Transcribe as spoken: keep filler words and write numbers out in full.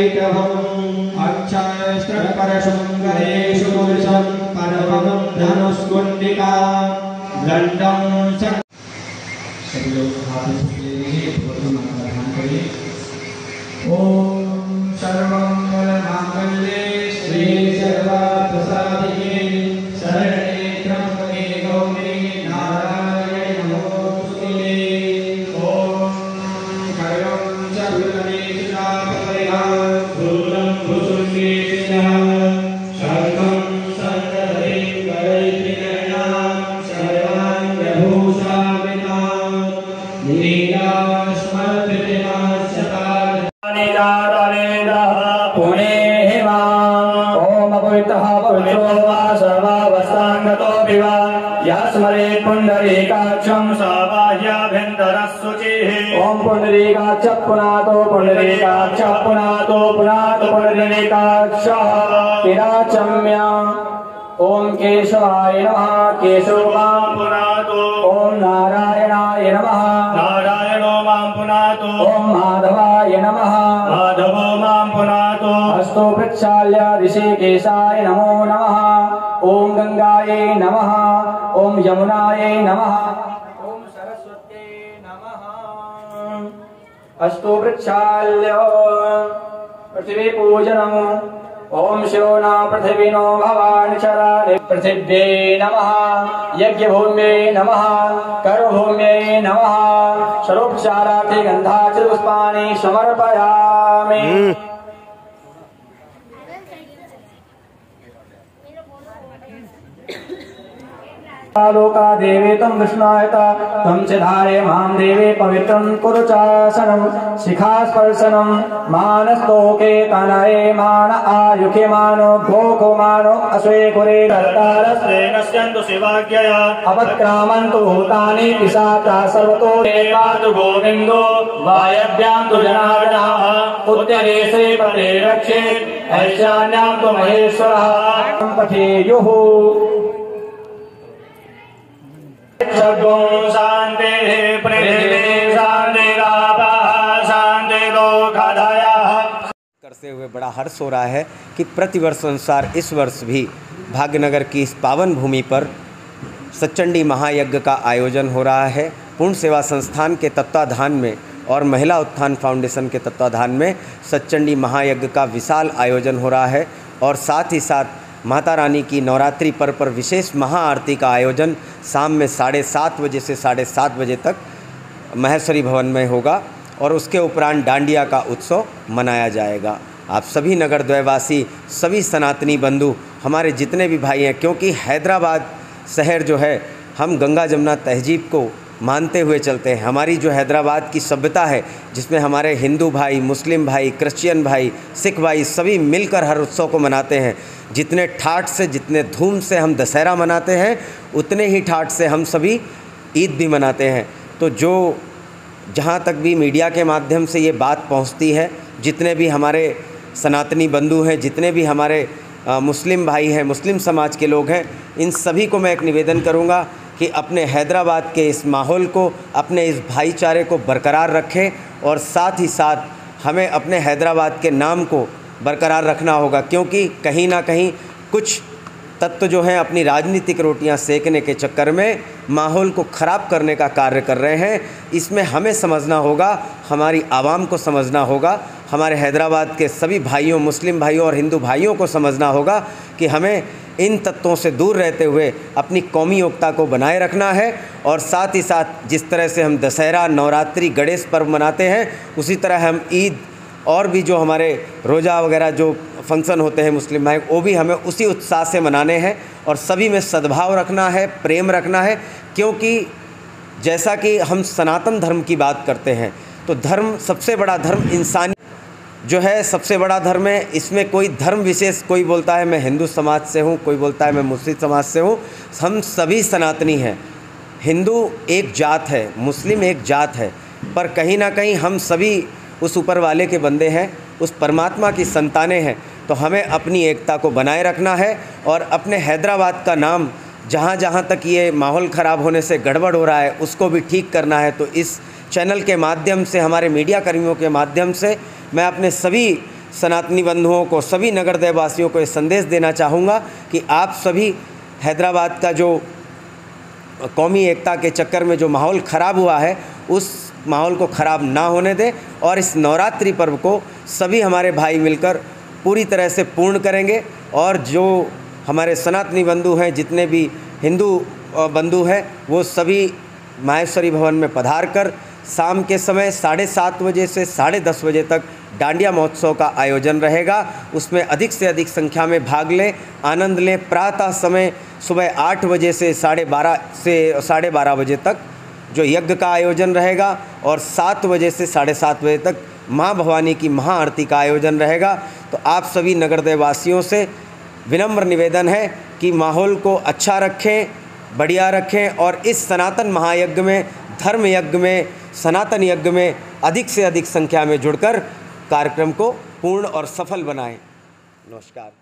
वैटभम् अक्षयस्त्रकरशुङ्गरेषु पुरुषं परमं धनुष्कुण्डिका दण्डं स सभी लोग हाथ ले लेंगे भगवान का ध्यान करिए। ओम सर्वमंगलमांगल्ये श्री सर्वार्थसाधिके शरण्ये त्र्यंबके गौरी नारायणी नमोस्तुते। ओम खड्गं शूलनेत्रा शूलं भुजङ्गेशः शङ्खं शङ्खधरीं करैर्त्रिनयनां सर्वाङ्गभूषामितां पुणे ओम पवित्रः पवित्रो वा सर्वावस्थाङ्गतोऽपि वा यः स्मरेत् पुण्डरीकाक्षं स बाह्याभ्यन्तरः शुचिः। ओम पुण्डरीकाक्ष पुनातो पुण्डरीकाक्ष पुनातो पुनातो पुण्डरीकाक्षः तिराचम्य। ओम केशवाय नमः केशव मां पुनातो। ओम नारायणाय नमः नारायणो मां पुनातो। ओम माधवाय नमः माधवो मां पुनातो। हस्तो प्रक्षाल्य ऋषिकेशाय नमो नमः। ओम गंगायै नमः। ओम यमुनायै नमः। ओम सरस्वत्यै नमः। हस्तो प्रक्षाल्य पृथ्वी पूजनम्। ओम शिवो न पृथिवीनो भवान् शरारे पृथिव्यै नमः। यज्ञभूम्यै नमः कर्मभूम्यै नमः। सर्वोपचारार्थे गन्धाचल पुष्पाणि समर्पयामि। लोका देवे तं विष्णायत तं च धारे मां देवे पवित्रं कुरु चासनं शिखास्पर्शनं मानस्तोके तनये मान आयुखे मानो भोगो मानो अश्वे कुरे कर्तारस्ते नश्यन्तु शिवाज्ञया अपक्रामन्तु भूतानि पिशाचा सर्वतो देवातु गोविन्दो वायव्यां तु जनार्दनः उत्तरेशे पते रक्षेत् ऐशान्यां तु महेश्वरः पठेयुः। शांति पृथ्वी शांतिरापः शांतिरोगधयः। करते हुए बड़ा हर्ष हो रहा है कि प्रतिवर्ष अनुसार इस वर्ष भी भाग्यनगर की इस पावन भूमि पर सच्चंडी महायज्ञ का आयोजन हो रहा है। पूर्ण सेवा संस्थान के तत्वाधान में और महिला उत्थान फाउंडेशन के तत्वाधान में सच्चंडी महायज्ञ का विशाल आयोजन हो रहा है और साथ ही साथ माता रानी की नवरात्रि पर्व पर विशेष महाआरती का आयोजन शाम में साढ़े सात बजे से साढ़े सात बजे तक महेश्वरी भवन में होगा और उसके उपरांत डांडिया का उत्सव मनाया जाएगा। आप सभी नगर द्वयवासी, सभी सनातनी बंधु, हमारे जितने भी भाई हैं, क्योंकि हैदराबाद शहर जो है हम गंगा जमुना तहजीब को मानते हुए चलते हैं। हमारी जो हैदराबाद की सभ्यता है जिसमें हमारे हिंदू भाई, मुस्लिम भाई, क्रिश्चियन भाई, सिख भाई सभी मिलकर हर उत्सव को मनाते हैं। जितने ठाठ से, जितने धूम से हम दशहरा मनाते हैं उतने ही ठाठ से हम सभी ईद भी मनाते हैं। तो जो जहाँ तक भी मीडिया के माध्यम से ये बात पहुँचती है, जितने भी हमारे सनातनी बंधु हैं, जितने भी हमारे आ, मुस्लिम भाई हैं, मुस्लिम समाज के लोग हैं, इन सभी को मैं एक निवेदन करूँगा कि अपने हैदराबाद के इस माहौल को, अपने इस भाईचारे को बरकरार रखें और साथ ही साथ हमें अपने हैदराबाद के नाम को बरकरार रखना होगा, क्योंकि कहीं ना कहीं कुछ तत्व जो हैं अपनी राजनीतिक रोटियां सेकने के चक्कर में माहौल को ख़राब करने का कार्य कर रहे हैं। इसमें हमें समझना होगा, हमारी आवाम को समझना होगा, हमारे हैदराबाद के सभी भाइयों, मुस्लिम भाइयों और हिंदू भाइयों को समझना होगा कि हमें इन तत्वों से दूर रहते हुए अपनी कौमी एकता को बनाए रखना है। और साथ ही साथ जिस तरह से हम दशहरा, नवरात्रि, गणेश पर्व मनाते हैं, उसी तरह हम ईद और भी जो हमारे रोज़ा वगैरह जो फंक्शन होते हैं मुस्लिम भाई, वो भी हमें उसी उत्साह से मनाने हैं और सभी में सद्भाव रखना है, प्रेम रखना है। क्योंकि जैसा कि हम सनातन धर्म की बात करते हैं तो धर्म, सबसे बड़ा धर्म इंसानी जो है सबसे बड़ा धर्म है। इसमें कोई धर्म विशेष, कोई बोलता है मैं हिंदू समाज से हूँ, कोई बोलता है मैं मुस्लिम समाज से हूँ, हम सभी सनातनी हैं। हिंदू एक जात है, मुस्लिम एक जात है, पर कहीं ना कहीं हम सभी उस ऊपर वाले के बंदे हैं, उस परमात्मा की संतानें हैं। तो हमें अपनी एकता को बनाए रखना है और अपने हैदराबाद का नाम, जहाँ जहाँ तक ये माहौल ख़राब होने से गड़बड़ हो रहा है, उसको भी ठीक करना है। तो इस चैनल के माध्यम से, हमारे मीडिया कर्मियों के माध्यम से मैं अपने सभी सनातनी बंधुओं को, सभी नगरदेव वासियों को ये संदेश देना चाहूँगा कि आप सभी हैदराबाद का जो कौमी एकता के चक्कर में जो माहौल ख़राब हुआ है, उस माहौल को ख़राब ना होने दें और इस नवरात्रि पर्व को सभी हमारे भाई मिलकर पूरी तरह से पूर्ण करेंगे। और जो हमारे सनातनी बंधु हैं, जितने भी हिंदू बंधु हैं, वो सभी माहेश्वरी भवन में पधार कर शाम के समय साढ़े सात बजे से साढ़े दस बजे तक डांडिया महोत्सव का आयोजन रहेगा। उसमें अधिक से अधिक संख्या में भाग लें, आनंद लें। प्रातः समय सुबह आठ बजे से साढ़े बारह से साढ़े बारह बजे तक जो यज्ञ का आयोजन रहेगा और सात बजे से साढ़े सात बजे तक माँ भवानी की महाआरती का आयोजन रहेगा। तो आप सभी नगरदेव वासियों से विनम्र निवेदन है कि माहौल को अच्छा रखें, बढ़िया रखें और इस सनातन महायज्ञ में, धर्म यज्ञ में, सनातन यज्ञ में अधिक से अधिक संख्या में जुड़कर कार्यक्रम को पूर्ण और सफल बनाएं। नमस्कार।